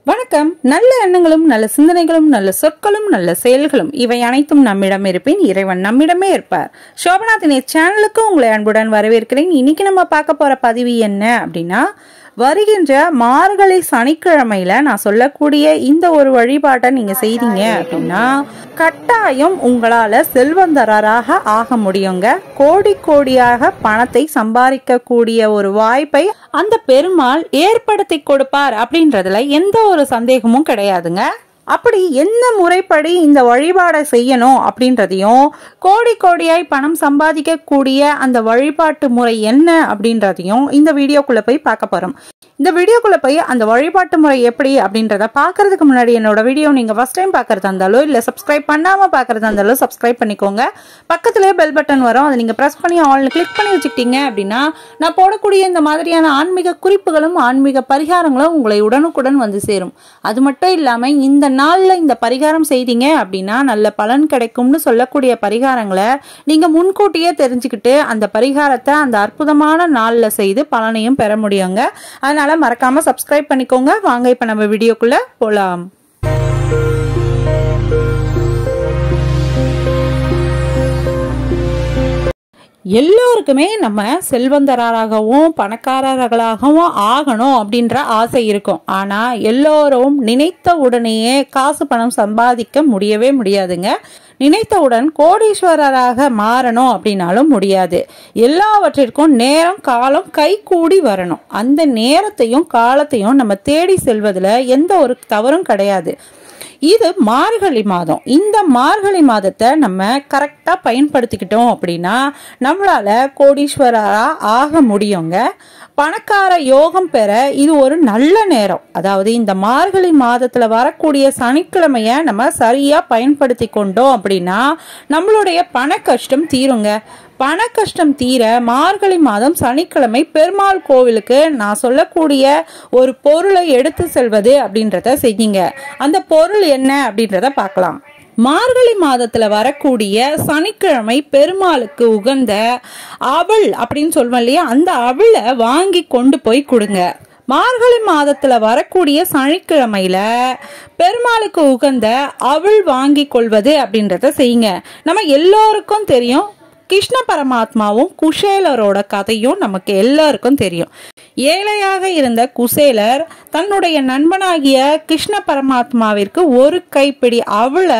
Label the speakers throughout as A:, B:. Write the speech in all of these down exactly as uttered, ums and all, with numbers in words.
A: வணக்கம். நல்ல எண்ணங்களும் நல்ல சிந்தனைகளும் நல்ல சொற்களும் நல்ல செயல்களும் இவை அனைத்தும் நம்மிடம் இருப்பின் இறைவன் நம்மிடமே இருப்பார். சோபனா தினேஷ் சேனலுக்கு உங்களை அன்புடன் வரவேற்கிறேன். இன்னைக்கு நம்ம பார்க்க போற பதிவு என்ன அப்படின்னா, வருகின்ற மார்கழி சனிக்கிழமையில நான் சொல்லக்கூடிய இந்த ஒரு வழிபாட்டை நீங்க செய்தீங்க அப்படின்னா கட்டாயம் உங்களால செல்வந்தராக ஆக முடியுங்க. கோடி கோடியாக பணத்தை சம்பாதிக்க கூடிய ஒரு வாய்ப்பை அந்த பெருமாள் ஏற்படுத்தி கொடுப்பார் அப்படின்றதுல எந்த ஒரு சந்தேகமும் கிடையாதுங்க. அப்படி என்ன முறைப்படி இந்த வழிபாடை செய்யணும் அப்படின்றதையும், கோடி கோடியாய் பணம் சம்பாதிக்க கூடிய அந்த வழிபாட்டு முறை என்ன அப்படின்றதையும் இந்த வீடியோக்குள்ள போய் பார்க்க போறோம். இந்த வீடியோக்குள்ள போய் அந்த வழிபாட்டு முறை எப்படி அப்படின்றத பாக்குறதுக்கு முன்னாடி என்னோட வீடியோ நீங்க ஃபர்ஸ்ட் டைம் பாக்குறதா இருந்தாலும் இல்ல சப்ஸ்கிரைப் பண்ணாம பாக்குறதா இருந்தாலும் சப்ஸ்கிரைப் பண்ணிக்கோங்க. பக்கத்துலயே பெல் பட்டன் வரும், அதை நீங்க பிரஸ் பண்ணி ஆல் கிளிக் பண்ணி வச்சுக்கிட்டீங்க அப்படின்னா நான் போடக்கூடிய இந்த மாதிரியான ஆன்மீக குறிப்புகளும் ஆன்மீக பரிகாரங்களும் உங்களை உடனுக்குடன் வந்து சேரும். அது மட்டும் இல்லாம இந்த நாள்ல இந்த பரிகாரம் செய்தீங்க அப்படின்னா நல்ல பலன் கிடைக்கும்னு சொல்லக்கூடிய பரிகாரங்களை நீங்க முன்கூட்டியே தெரிஞ்சுக்கிட்டு அந்த பரிகாரத்தை அந்த அற்புதமான நாள்ல செய்து பலனையும் பெற முடியுங்க. அதனால மறக்காம சப்ஸ்கிரைப் பண்ணிக்கோங்க. வாங்க இப்ப நம்ம வீடியோக்குள்ள போலாம். எல்லோருக்குமே நம்ம செல்வந்தராகவும் பணக்காரர்களாகவும் ஆகணும் அப்படின்ற ஆசை இருக்கும். ஆனா எல்லோரும் நினைத்த உடனேயே காசு பணம் சம்பாதிக்க முடியவே முடியாதுங்க. நினைத்தவுடன் கோடீஸ்வரராக மாறணும் அப்படின்னாலும் முடியாது. எல்லாவற்றிற்கும் நேரம் காலம் கை கூடி வரணும். அந்த நேரத்தையும் காலத்தையும் நம்ம தேடி செல்வதில் எந்த ஒரு தவறும் கிடையாது. இது மார்கழி மாதம். இந்த மார்கழி மாதத்தை நம்ம கரெக்டா பயன்படுத்திக்கிட்டோம் அப்படின்னா நம்மளால கோடீஸ்வரரா ஆக முடியுங்க. பணக்கார யோகம் பெற இது ஒரு நல்ல நேரம். அதாவது இந்த மார்கழி மாதத்துல வரக்கூடிய சனிக்கிழமைய நம்ம சரியா பயன்படுத்தி கொண்டோம் அப்படின்னா நம்மளுடைய பண கஷ்டம் தீருங்க. பண கஷ்டம் தீர மார்கழி மாதம் சனிக்கிழமை பெருமாள் கோவிலுக்கு நான் சொல்லக்கூடிய ஒரு பொருளை எடுத்து செல்வது அப்படின்றத செய்யுங்க. அந்த பொருள் என்ன அப்படின்றத பார்க்கலாம். மார்கழி மாதத்துல வரக்கூடிய சனிக்கிழமை பெருமாளுக்கு உகந்த அவள் அப்படின்னு சொல்லுவோம் இல்லையா, அந்த அவளை வாங்கி கொண்டு போய் கொடுங்க. மார்கழி மாதத்துல வரக்கூடிய சனிக்கிழமையில பெருமாளுக்கு உகந்த அவள் வாங்கி கொள்வது அப்படின்றத செய்யுங்க. நம்ம எல்லோருக்கும் தெரியும், கிருஷ்ண பரமாத்மாவும் குசேலரோட கதையும் நமக்கு எல்லாருக்கும் தெரியும். ஏழையாக இருந்த குசேலர் தன்னுடைய நண்பனாகிய கிருஷ்ண பரமாத்மாவிற்கு ஒரு கைப்பிடி அவளை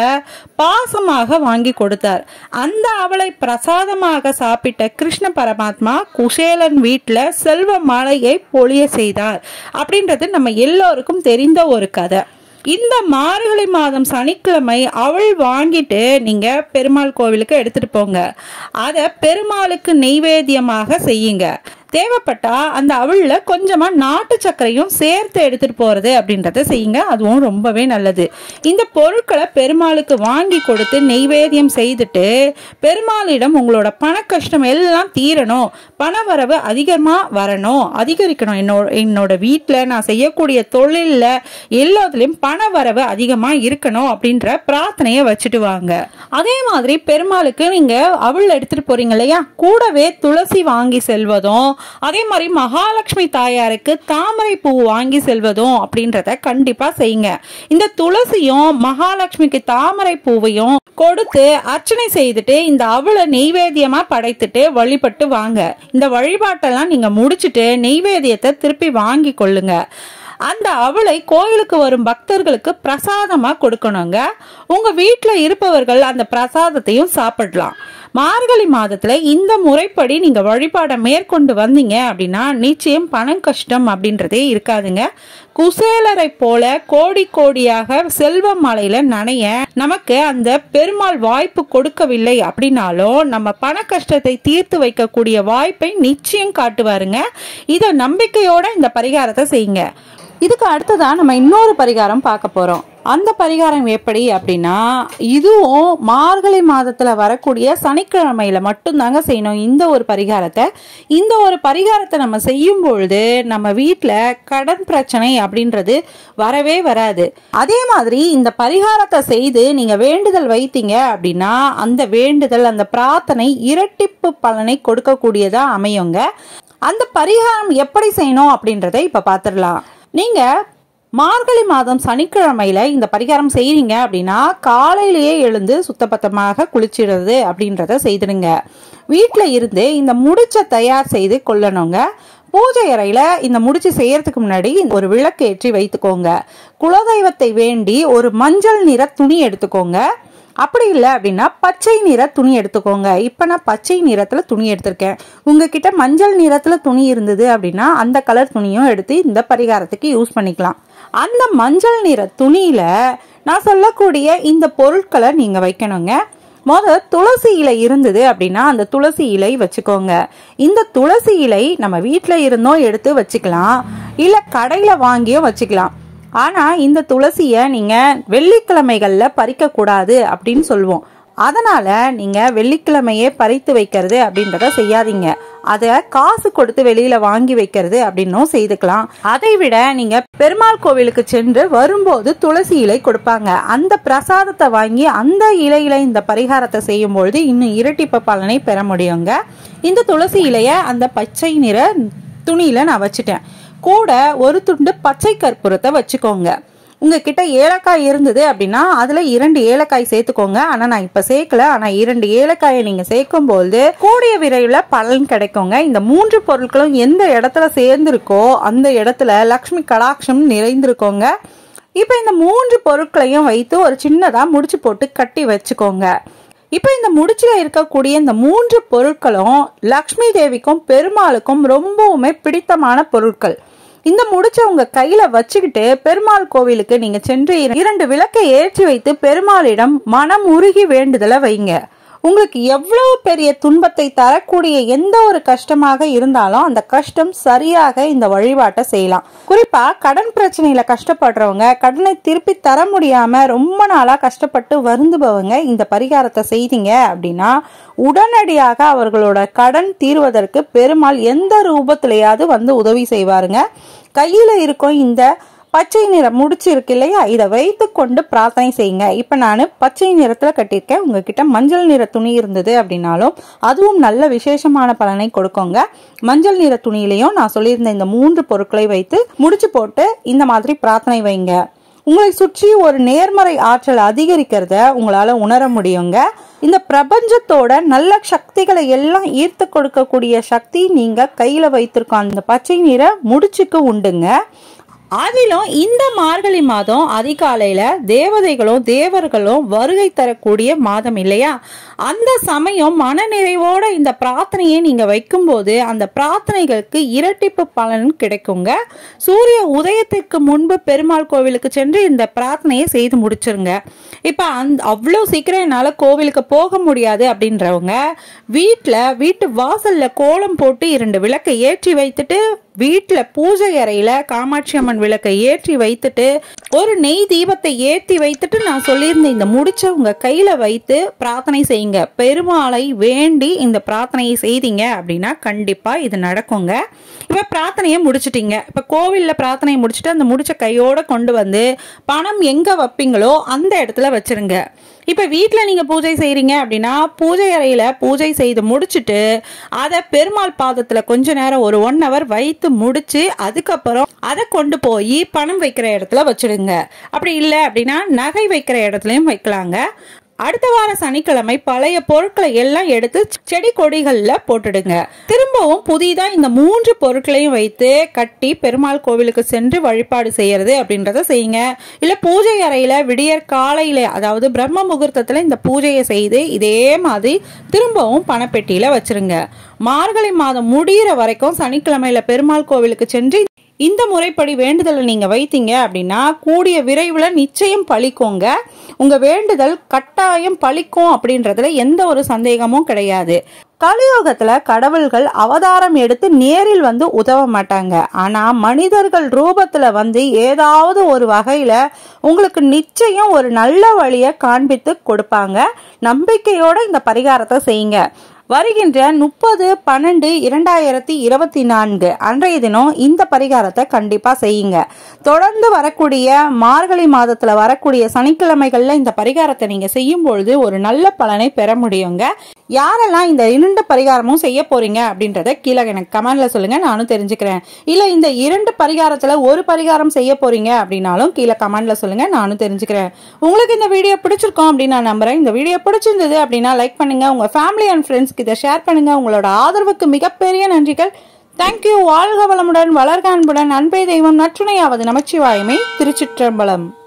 A: பாசமாக வாங்கி கொடுத்தார். அந்த அவளை பிரசாதமாக சாப்பிட்ட கிருஷ்ண பரமாத்மா குசேலன் வீட்டுல செல்வ மழையை பொழிய செய்தார் அப்படின்றது நம்ம எல்லோருக்கும் தெரிந்த ஒரு கதை. இந்த மார்கழி மாதம் சனிக்கிழமை அவள் வாங்கிட்டு நீங்க பெருமாள் கோவிலுக்கு எடுத்துட்டு போங்க. அத பெருமாளுக்கு நெய்வேத்தியமாக செய்யுங்க. தேவைப்பட்டா அந்த அவள்ல கொஞ்சமா நாட்டு சர்க்கரையும் சேர்த்து எடுத்துட்டு போறது அப்படின்றத செய்யுங்க. அதுவும் ரொம்பவே நல்லது. இந்த பொருட்களை பெருமாளுக்கு வாங்கி கொடுத்து நெய்வேத்தியம் செய்துட்டு பெருமாளிடம் உங்களோட பண கஷ்டம் எல்லாம் தீரணும், பண வரவு அதிகமா வரணும், அதிகரிக்கணும், என்னோட என்னோட வீட்டுல நான் செய்யக்கூடிய தொழில்ல எல்லாத்துலயும் பண வரவு அதிகமா இருக்கணும் அப்படின்ற பிரார்த்தனைய வச்சுட்டு வாங்க. அதே மாதிரி பெருமாளுக்கு நீங்க அவள் எடுத்துட்டு போறீங்க இல்லையா, கூடவே துளசி வாங்கி செல்வதும், அதே மாதிரி மகாலட்சுமி தாயாருக்கு தாமரை பூ வாங்கி செல்வதும் அப்படின்றத கண்டிப்பா செய்யுங்க. இந்த துளசியும் மகாலட்சுமிக்கு தாமரை பூவையும் கொடுத்து அர்ச்சனை செய்துட்டு இந்த அவளை நெய்வேத்தியமா படைத்துட்டு வழிபட்டு வாங்க. இந்த வழிபாட்டெல்லாம் நீங்க முடிச்சுட்டு நெய்வேத்தியத்தை திருப்பி வாங்கி கொள்ளுங்க. அந்த அவளை கோயிலுக்கு வரும் பக்தர்களுக்கு பிரசாதமா கொடுக்கணுங்க. உங்க வீட்டுல இருப்பவர்கள் அந்த பிரசாதத்தையும் சாப்பிடலாம். மார்கழி மாதத்துல இந்த முறைப்படி நீங்க வழிபாட மேற்கொண்டு வந்தீங்க அப்படின்னா நிச்சயம் பணம் கஷ்டம் அப்படின்றதே இருக்காதுங்க. குசேலரை போல கோடி கோடியாக செல்வ மலையில நனைய நமக்கு அந்த பெருமாள் வாய்ப்பு கொடுக்கவில்லை அப்படின்னாலும் நம்ம பண கஷ்டத்தை தீர்த்து வைக்கக்கூடிய வாய்ப்பை நிச்சயம் காட்டுவாருங்க. இத நம்பிக்கையோட இந்த பரிகாரத்தை செய்யுங்க. இதுக்கு அடுத்ததா நம்ம இன்னொரு பரிகாரம் பார்க்க போறோம். அந்த பரிகாரம் எப்படி அப்படின்னா, இதுவும் மார்கழி மாதத்துல வரக்கூடிய சனிக்கிழமையில மட்டும்தாங்க செய்யணும் இந்த ஒரு பரிகாரத்தை. இந்த ஒரு பரிகாரத்தை நம்ம செய்யும் பொழுது நம்ம வீட்டுல கடன் பிரச்சனை அப்படின்றது வரவே வராது. அதே மாதிரி இந்த பரிகாரத்தை செய்து நீங்க வேண்டுதல் வைத்தீங்க அப்படின்னா அந்த வேண்டுதல் அந்த பிரார்த்தனை இரட்டிப்பு பலனை கொடுக்கக்கூடியதா அமையுங்க. அந்த பரிகாரம் எப்படி செய்யணும் அப்படின்றத இப்ப பாத்துடலாம். நீங்க மார்கழி மாதம் சனிக்கிழமையில இந்த பரிகாரம் செய்றீங்க அப்படின்னா காலையிலேயே எழுந்து சுத்தபத்தமாக குளிச்சிடுறது அப்படின்றத செய்திடுங்க. வீட்டுல இருந்து இந்த முடிச்ச தயார் செய்து கொள்ளணுங்க. பூஜை அறையில இந்த முடிச்சு செய்யறதுக்கு முன்னாடி ஒரு விளக்கு ஏற்றி வைத்துக்கோங்க. குலதெய்வத்தை வேண்டி ஒரு மஞ்சள் நிற துணி எடுத்துக்கோங்க. அப்படி இல்லை அப்படின்னா பச்சை நிற துணி எடுத்துக்கோங்க. இப்போ நான் பச்சை நிறத்தில் துணி எடுத்திருக்கேன். உங்ககிட்ட மஞ்சள் நிறத்தில் துணி இருந்தது அப்படின்னா அந்த கலர் துணியும் எடுத்து இந்த பரிகாரத்துக்கு யூஸ் பண்ணிக்கலாம். அந்த மஞ்சள் நிற துணியில நான் சொல்லக்கூடிய இந்த பொருட்களை நீங்க வைக்கணுங்க. முதல் துளசி இலை இருந்தது அப்படின்னா அந்த துளசி இலை வச்சுக்கோங்க. இந்த துளசி இலை நம்ம வீட்டில் இருந்தோம் எடுத்து வச்சுக்கலாம், இல்லை கடையில் வாங்கியும் வச்சுக்கலாம். ஆனா இந்த துளசிய நீங்க வெள்ளிக்கிழமைகள்ல பறிக்க கூடாது அப்படின்னு சொல்லுவோம். அதனால நீங்க வெள்ளிக்கிழமையே பறித்து வைக்கிறது அப்படின்றத செய்யாதீங்க. அத காசு கொடுத்து வெளியில வாங்கி வைக்கிறது அப்படின்னும் செய்துக்கலாம். அதை விட நீங்க பெருமாள் கோவிலுக்கு சென்று வரும்போது துளசி இலை கொடுப்பாங்க. அந்த பிரசாதத்தை வாங்கி அந்த இலையில இந்த பரிகாரத்தை செய்யும் பொழுது இன்னும் இரட்டிப்பு பலனை பெற முடியுங்க. இந்த துளசி இலைய அந்த பச்சை நிற துணியில நான் வச்சுட்டேன். கூட ஒரு துண்டு பச்சை கற்பூரத்தை வச்சுக்கோங்க. உங்ககிட்ட ஏலக்காய் இருந்தது அப்படின்னா அதுல இரண்டு ஏலக்காய் சேர்த்துக்கோங்க. ஆனா நான் இப்ப சேர்க்கல. ஆனா இரண்டு ஏலக்காயை நீங்க சேர்க்கும் போது கூடிய விரைவில் பலன் கிடைக்குங்க. இந்த மூன்று பொருட்களும் எந்த இடத்துல சேர்ந்திருக்கோ அந்த இடத்துல லக்ஷ்மி கடாட்சம் நிறைந்திருக்கோங்க. இப்ப இந்த மூன்று பொருட்களையும் வைத்து ஒரு சின்னதா முடிச்சு போட்டு கட்டி வச்சுக்கோங்க. இப்ப இந்த முடிச்சுல இருக்கக்கூடிய இந்த மூன்று பொருட்களும் லக்ஷ்மி தேவிக்கும் பெருமாளுக்கும் ரொம்பவுமே பிடித்தமான பொருட்கள். இந்த முடிச்ச உங்க கையில வச்சுக்கிட்டு பெருமாள் கோவிலுக்கு நீங்க சென்று இரண்டு விளக்கை ஏற்றி வைத்து பெருமாளிடம் மனம் உருகி வேண்டுதலை வைங்க. உங்களுக்கு எவ்வளவு பெரிய துன்பத்தை தரக்கூடிய எந்த ஒரு கஷ்டமாக இருந்தாலும் அந்த கஷ்டம் சரியாக இந்த வழிபாட்டை செய்யலாம். குறிப்பா கடன் பிரச்சனையில கஷ்டப்படுறவங்க, கடனை திருப்பி தர முடியாம ரொம்ப நாளா கஷ்டப்பட்டு வருந்துபவங்க இந்த பரிகாரத்தை செய்தீங்க அப்படின்னா உடனடியாக அவர்களோட கடன் தீர்வதற்கு பெருமாள் எந்த ரூபத்திலேயாவது வந்து உதவி செய்வாருங்க. கையில இருக்கும் இந்த பச்சை நிறம் முடிச்சு இருக்கு இல்லையா, இதை வைத்து கொண்டு பிரார்த்தனை செய்யுங்க. இப்ப நான் பச்சை நிறத்துல கட்டியிருக்கேன். உங்ககிட்ட மஞ்சள் நிற துணி இருந்தது அப்படின்னாலும் அதுவும் நல்ல விசேஷமான பலனை கொடுக்குங்க. மஞ்சள் நிற துணியிலையும் நான் சொல்லியிருந்த இந்த மூன்று பொருட்களை வைத்து முடிச்சு போட்டு இந்த மாதிரி பிரார்த்தனை வைங்க. உங்களை சுற்றி ஒரு நேர்மறை ஆற்றல் அதிகரிக்கிறத உங்களால உணர முடியுங்க. இந்த பிரபஞ்சத்தோட நல்ல சக்திகளை எல்லாம் ஈர்த்து கொடுக்கக்கூடிய சக்தி நீங்க கையில வைத்திருக்க அந்த பச்சை நிற முடிச்சுக்கு உண்டுங்க. அதிலும் இந்த மார்கழி மாதம் அதிகாலையில தேவதைகளும் தேவர்களும் வருகை தரக்கூடிய மாதம் இல்லையா, அந்த சமயம் மன நிறைவோட இந்த பிரார்த்தனையை நீங்க வைக்கும் போது அந்த பிரார்த்தனைகளுக்கு இரட்டிப்பு பலன் கிடைக்குங்க. சூரிய உதயத்திற்கு முன்பு பெருமாள் கோவிலுக்கு சென்று இந்த பிரார்த்தனையை செய்து முடிச்சிருங்க. இப்ப அந்த அவ்வளவு சீக்கிரம் என்னால கோவிலுக்கு போக முடியாது அப்படின்றவங்க வீட்டுல வீட்டு வாசல்ல கோலம் போட்டு இரண்டு விளக்கை ஏற்றி வைத்துட்டு வீட்டுல பூஜை அறையில காமாட்சி அம்மன் விளக்கை ஏற்றி வைத்துட்டு ஒரு நெய் தீபத்தை ஏற்றி வைத்துட்டு நான் சொல்லியிருந்த இந்த முடிச்ச உங்க கையில வைத்து பிரார்த்தனை செய்யுங்க. பெருமாளை வேண்டி இந்த பிரார்த்தனையை செய்தீங்க அப்படின்னா கண்டிப்பா இது நடக்குங்க. இப்ப பிரார்த்தனையை முடிச்சிட்டீங்க. இப்ப கோவில்ல பிரார்த்தனையை முடிச்சுட்டு அந்த முடிச்ச கையோட கொண்டு வந்து பணம் எங்க வைப்பீங்களோ அந்த இடத்துல வச்சிருங்க. இப்ப வீட்டுல நீங்க பூஜை செய்றீங்க அப்படின்னா பூஜை அறையில பூஜை செய்து முடிச்சுட்டு அதை பெருமாள் பாதத்துல கொஞ்ச நேரம் ஒரு ஒன் ஹவர் வைத்து முடிச்சு அதுக்கப்புறம் அதை கொண்டு போய் பணம் வைக்கிற இடத்துல வச்சிடுங்க. அப்படி இல்லை அப்படின்னா நகை வைக்கிற இடத்துலயும் வைக்கலாங்க. அடுத்த வார சனிக்கிழமை பழைய பொருட்களை எல்லாம் எடுத்து செடி கொடிகள்ல போட்டுடுங்க. திரும்பவும் புதிதா இந்த மூன்று பொருட்களையும் வைத்து கட்டி பெருமாள் கோவிலுக்கு சென்று வழிபாடு செய்யறது அப்படின்றத செய்யுங்க. இல்ல பூஜை அறையில விடியற் காலையில அதாவது பிரம்ம முகூர்த்தத்துல இந்த பூஜையை செய்து இதே மாதிரி திரும்பவும் பணப்பெட்டியில வச்சிருங்க. மார்கழி மாதம் முடிகிற வரைக்கும் சனிக்கிழமையில பெருமாள் கோவிலுக்கு சென்று இந்த முறைப்படி வேண்டுதலை நீங்க வைத்தீங்க அப்படின்னா கூடிய விரைவில் நிச்சயம் பலிக்குங்க. உங்க வேண்டுதல் கட்டாயம் பலிக்கும் அப்படின்றதுல எந்த ஒரு சந்தேகமும் கிடையாது. கலியுகத்துல கடவுள்கள் அவதாரம் எடுத்து நேரில் வந்து உதவ மாட்டாங்க. ஆனா மனிதர்கள் ரூபத்துல வந்து ஏதாவது ஒரு வகையில உங்களுக்கு நிச்சயம் ஒரு நல்ல வழியை காண்பித்து கொடுப்பாங்க. நம்பிக்கையோட இந்த பரிகாரத்தை செய்யுங்க. வருகின்ற முப்பது பன்னெண்டு இரண்டாயிரத்தி இருபத்தி நான்கு அன்றைய தினம் இந்த பரிகாரத்தை கண்டிப்பா செய்யுங்க. தொடர்ந்து வரக்கூடிய மார்கழி மாதத்துல வரக்கூடிய சனிக்கிழமைகள்ல இந்த பரிகாரத்தை நீங்க செய்யும் பொழுது ஒரு நல்ல பலனை பெற முடியுங்க. யாரெல்லாம் இந்த இரண்டு பரிகாரமும் செய்ய போறீங்க அப்படின்றத கீழே எனக்கு கமெண்ட்ல சொல்லுங்க, நானும் தெரிஞ்சுக்கிறேன். இல்ல இந்த இரண்டு பரிகாரத்துல ஒரு பரிகாரம் செய்ய போறீங்க அப்படின்னாலும் கீழே கமெண்ட்ல சொல்லுங்க, நானும் தெரிஞ்சுக்கிறேன். உங்களுக்கு இந்த வீடியோ பிடிச்சிருக்கோம் அப்படின்னு நான் நம்புறேன். இந்த வீடியோ பிடிச்சிருந்தது அப்படின்னா லைக் பண்ணுங்க, உங்க ஃபேமிலி அண்ட் ஃப்ரெண்ட்ஸ்க்கு இதை ஷேர் பண்ணுங்க. உங்களோட ஆதரவுக்கு மிகப்பெரிய நன்றிகள். தேங்க்யூ. வாழ்க வளமுடன், வளர்க அன்புடன், அன்பே தெய்வம், நற்றுணையாவது நமச்சிவாயமே. திருச்சிற்றம்பலம்.